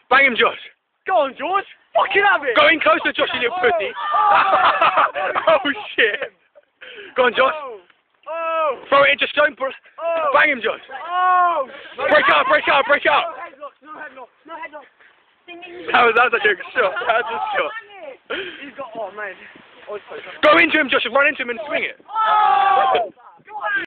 Bang him, Josh. Go on, George. Fucking have it. Go in closer, Josh, you little pussy. Oh, shit. Go on, Josh. Oh. Throw it in, just don't... Bang him, Josh. Oh. Break out, break out, break out. No headlocks, no headlocks, no headlocks. That was actually a shot. That was a shot. He's got... Oh, man. Go into him, Josh. Run into him and swing it. Oh.